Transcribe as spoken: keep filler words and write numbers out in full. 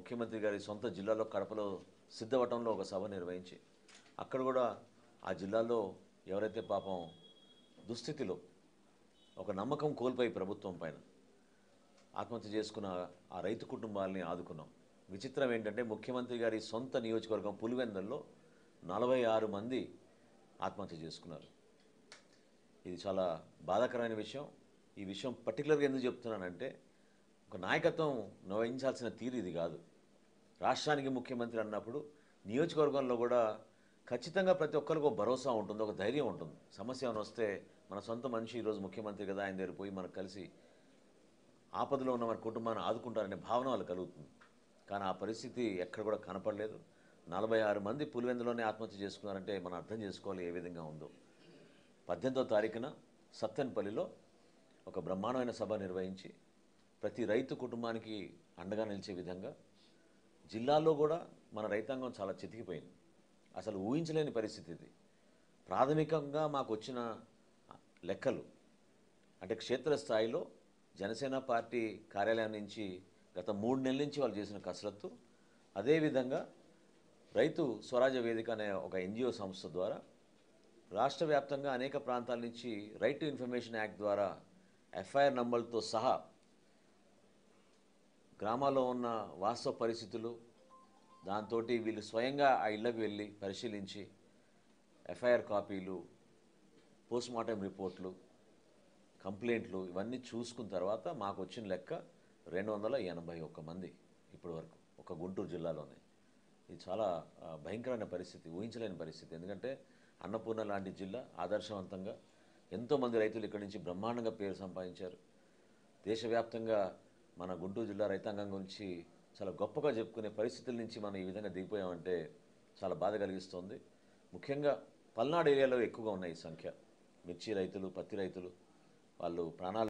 ముఖ్యమంత్రి గారి సొంత జిల్లాలో కడపలో సిద్ధవటంలో ఒక సభ నిర్వహించి అక్కడ కూడా ఆ జిల్లాలో ఎవరైతే పాపం దుస్థితిలో ఒక నమ్మకం కోల్పోయి ప్రభుత్వం పైన ఆత్మహత్య చేసుకున్న ఆ రైతు కుటుంబాలని ఆదుకున్నాం. విచిత్రం ఏంటంటే ముఖ్యమంత్రి గారి సొంత నియోజకవర్గం పులివెందుల్లో నలభై ఆరు మంది ఆత్మహత్య చేసుకున్నారు. ఇది చాలా బాధాకరమైన విషయం. ఈ విషయం పర్టికులర్గా ఎందుకు చెప్తున్నానంటే ఒక నాయకత్వం వహించాల్సిన తీరు ఇది కాదు. రాష్ట్రానికి ముఖ్యమంత్రి అన్నప్పుడు నియోజకవర్గంలో కూడా ఖచ్చితంగా ప్రతి ఒక్కరికి ఒక భరోసా ఉంటుంది, ఒక ధైర్యం ఉంటుంది. సమస్య ఏమైనా వస్తే మన సొంత మనిషి ఈరోజు ముఖ్యమంత్రి కదా, ఆయన దగ్గర పోయి మనకు కలిసి ఆపదలో ఉన్న మన కుటుంబాన్ని ఆదుకుంటారనే భావన వాళ్ళు కలుగుతుంది. కానీ ఆ పరిస్థితి ఎక్కడ కూడా కనపడలేదు. నలభై ఆరు మంది పులివెందులోనే ఆత్మహత్య చేసుకున్నారంటే మనం అర్థం చేసుకోవాలి ఏ విధంగా ఉందో. పద్దెనిమిదో తారీఖున సత్తెనపల్లిలో ఒక బ్రహ్మాండమైన సభ నిర్వహించి ప్రతి రైతు కుటుంబానికి అండగా నిలిచే విధంగా జిల్లాలో కూడా మన రైతాంగం చాలా చితికిపోయింది. అసలు ఊహించలేని పరిస్థితి ఇది. ప్రాథమికంగా మాకు వచ్చిన లెక్కలు అంటే క్షేత్రస్థాయిలో జనసేన పార్టీ కార్యాలయం నుంచి గత మూడు నెలల నుంచి వాళ్ళు చేసిన కసరత్తు, అదేవిధంగా రైతు స్వరాజ్య వేదిక అనే ఒక ఎన్జిఓ సంస్థ ద్వారా రాష్ట్ర వ్యాప్తంగా అనేక ప్రాంతాల నుంచి రైట్ టు ఇన్ఫర్మేషన్ యాక్ట్ ద్వారా ఎఫ్ఐఆర్ నంబర్లతో సహా గ్రామాల్లో ఉన్న వాస్తవ పరిస్థితులు, దాంతో వీళ్ళు స్వయంగా ఆ ఇళ్లకు వెళ్ళి పరిశీలించి ఎఫ్ఐఆర్ కాపీలు, పోస్ట్మార్టం రిపోర్ట్లు, కంప్లైంట్లు ఇవన్నీ చూసుకున్న తర్వాత మాకు వచ్చిన లెక్క రెండు వందల ఎనభై ఒక్క మంది ఇప్పటి వరకు ఒక గుంటూరు జిల్లాలోనే. ఇది చాలా భయంకరమైన పరిస్థితి, ఊహించలేని పరిస్థితి. ఎందుకంటే అన్నపూర్ణ లాంటి జిల్లా ఆదర్శవంతంగా ఎంతోమంది రైతులు ఇక్కడి నుంచి బ్రహ్మాండంగా పేరు సంపాదించారు. దేశవ్యాప్తంగా మన గుంటూరు జిల్లా రైతాంగం గురించి చాలా గొప్పగా చెప్పుకునే పరిస్థితుల నుంచి మనం ఈ విధంగా దిగిపోయామంటే చాలా బాధ కలిగిస్తుంది. ముఖ్యంగా పల్నాడు ఏరియాలో ఎక్కువగా ఉన్నాయి ఈ సంఖ్య. మిర్చి రైతులు, పత్తి రైతులు వాళ్ళు ప్రాణాలు